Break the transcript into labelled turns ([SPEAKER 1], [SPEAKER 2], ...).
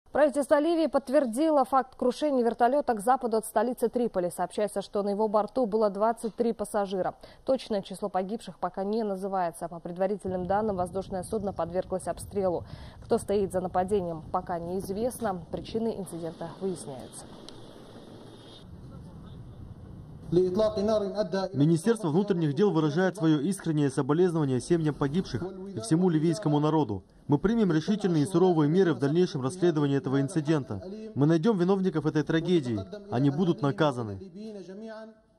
[SPEAKER 1] Правительство Ливии подтвердило факт крушения вертолета к западу от столицы Триполи. Сообщается, что на его борту было 23 пассажира. Точное число погибших пока не называется. По предварительным данным, воздушное судно подверглось обстрелу. Кто стоит за нападением, пока неизвестно. Причины инцидента выясняются.
[SPEAKER 2] Министерство внутренних дел выражает свое искреннее соболезнование семьям погибших и всему ливийскому народу. Мы примем решительные и суровые меры в дальнейшем расследовании этого инцидента. Мы найдем виновников этой трагедии. Они будут наказаны.